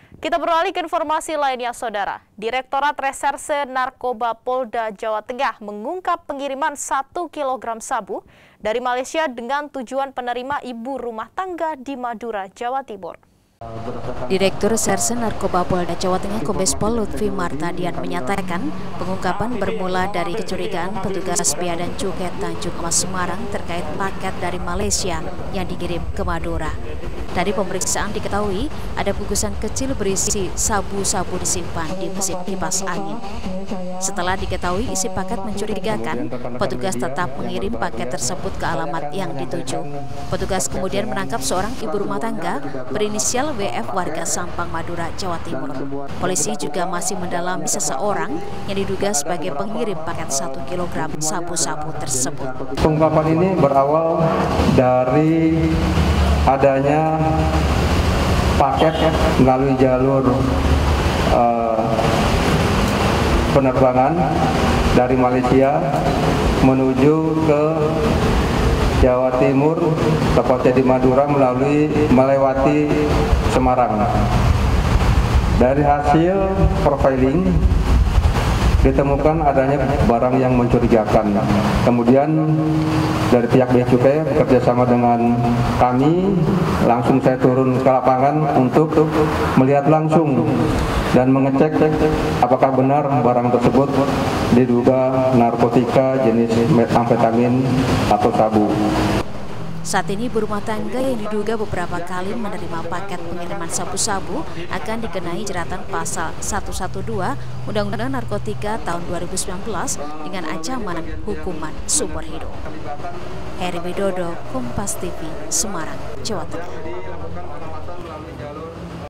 Kita beralih ke informasi lainnya, Saudara. Direktorat Reserse Narkoba Polda Jawa Tengah mengungkap pengiriman 1 kg sabu dari Malaysia dengan tujuan penerima ibu rumah tangga di Madura, Jawa Timur. Direktur Reserse Narkoba Polda Jawa Tengah Kombes Pol Lutfi Martadian menyatakan pengungkapan bermula dari kecurigaan petugas Bea dan Cukai Tanjung Mas Semarang terkait paket dari Malaysia yang dikirim ke Madura. Dari pemeriksaan diketahui ada bungkusan kecil berisi sabu-sabu disimpan di mesin kipas angin. Setelah diketahui isi paket mencurigakan, petugas tetap mengirim paket tersebut ke alamat yang dituju. Petugas kemudian menangkap seorang ibu rumah tangga berinisial WF warga Sampang, Madura, Jawa Timur. Polisi juga masih mendalami seseorang yang diduga sebagai pengirim paket 1 kg sabu-sabu tersebut. Pengungkapan ini berawal dari adanya paket melalui jalur penerbangan dari Malaysia menuju ke Jawa Timur, tepatnya di Madura, melewati Semarang. Dari hasil profiling ditemukan adanya barang yang mencurigakan. Kemudian dari pihak Bea Cukai bekerjasama dengan kami, langsung saya turun ke lapangan untuk melihat langsung dan mengecek apakah benar barang tersebut diduga narkotika jenis metamfetamin atau sabu. Saat ini ibu rumah tangga yang diduga beberapa kali menerima paket pengiriman sabu-sabu akan dikenai jeratan pasal 112 Undang-Undang Narkotika tahun 2019 dengan ancaman hukuman seumur hidup. Heri Widodo, Kompas TV, Semarang, Jawa Tengah.